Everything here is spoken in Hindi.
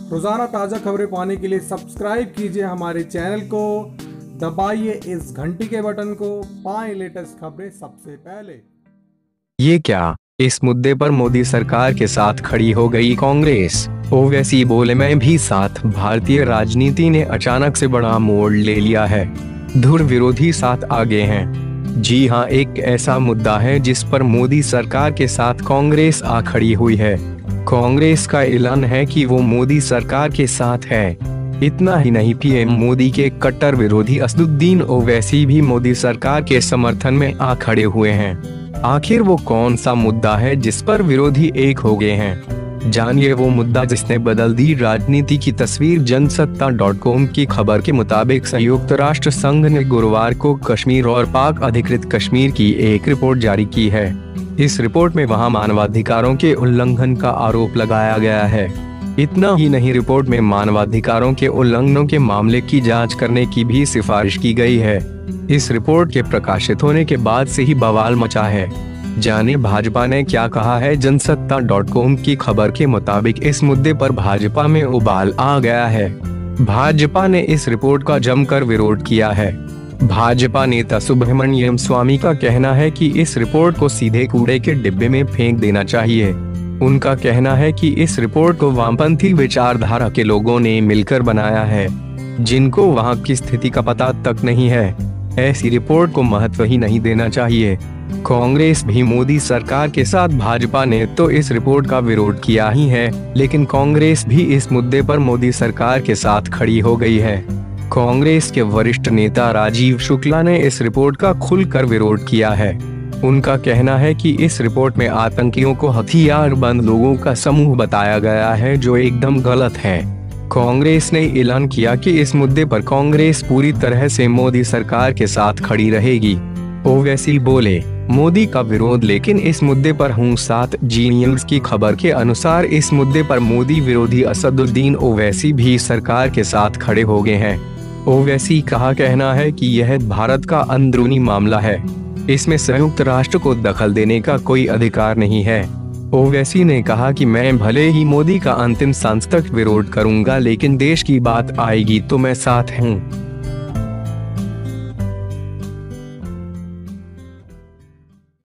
रोजाना ताज़ा खबरें पाने के लिए सब्सक्राइब कीजिए हमारे चैनल को, दबाइए इस घंटी के बटन को, पाएं लेटेस्ट खबरें सबसे पहले। ये क्या, इस मुद्दे पर मोदी सरकार के साथ खड़ी हो गई कांग्रेस। ओवैसी बोले, मैं भी साथ। भारतीय राजनीति ने अचानक से बड़ा मोड़ ले लिया है। धुर विरोधी साथ आगे हैं। जी हां, एक ऐसा मुद्दा है जिस पर मोदी सरकार के साथ कांग्रेस आ खड़ी हुई है। कांग्रेस का ऐलान है कि वो मोदी सरकार के साथ है। इतना ही नहीं, पीएम मोदी के कट्टर विरोधी असदुद्दीन ओवैसी भी मोदी सरकार के समर्थन में आ खड़े हुए हैं। आखिर वो कौन सा मुद्दा है जिस पर विरोधी एक हो गए हैं? जानिए वो मुद्दा जिसने बदल दी राजनीति की तस्वीर। जनसत्ता.com की खबर के मुताबिक संयुक्त राष्ट्र संघ ने गुरुवार को कश्मीर और पाक अधिकृत कश्मीर की एक रिपोर्ट जारी की है। इस रिपोर्ट में वहां मानवाधिकारों के उल्लंघन का आरोप लगाया गया है। इतना ही नहीं, रिपोर्ट में मानवाधिकारों के उल्लंघनों के मामले की जांच करने की भी सिफारिश की गई है। इस रिपोर्ट के प्रकाशित होने के बाद से ही बवाल मचा है। जाने भाजपा ने क्या कहा है। जनसत्ता.com की खबर के मुताबिक इस मुद्दे पर भाजपा में उबाल आ गया है। भाजपा ने इस रिपोर्ट का जमकर विरोध किया है। भाजपा नेता सुब्रमण्यम स्वामी का कहना है कि इस रिपोर्ट को सीधे कूड़े के डिब्बे में फेंक देना चाहिए। उनका कहना है कि इस रिपोर्ट को वामपंथी विचारधारा के लोगों ने मिलकर बनाया है, जिनको वहां की स्थिति का पता तक नहीं है। ऐसी रिपोर्ट को महत्व ही नहीं देना चाहिए। कांग्रेस भी मोदी सरकार के साथ, भाजपा ने तो इस रिपोर्ट का विरोध किया ही है, लेकिन कांग्रेस भी इस मुद्दे पर मोदी सरकार के साथ खड़ी हो गई है। कांग्रेस के वरिष्ठ नेता राजीव शुक्ला ने इस रिपोर्ट का खुलकर विरोध किया है। उनका कहना है कि इस रिपोर्ट में आतंकियों को हथियारबंद लोगों का समूह बताया गया है, जो एकदम गलत है। कांग्रेस ने ऐलान किया कि इस मुद्दे पर कांग्रेस पूरी तरह से मोदी सरकार के साथ खड़ी रहेगी। ओवैसी बोले, मोदी का विरोध, लेकिन इस मुद्दे पर हूँ साथ। जी न्यूज की खबर के अनुसार इस मुद्दे पर मोदी विरोधी असदुद्दीन ओवैसी भी सरकार के साथ खड़े हो गए हैं। ओवैसी का कहना है कि यह भारत का अंदरूनी मामला है, इसमें संयुक्त राष्ट्र को दखल देने का कोई अधिकार नहीं है। ओवैसी ने कहा कि मैं भले ही मोदी का अंतिम सांस तक विरोध करूंगा, लेकिन देश की बात आएगी तो मैं साथ हूं।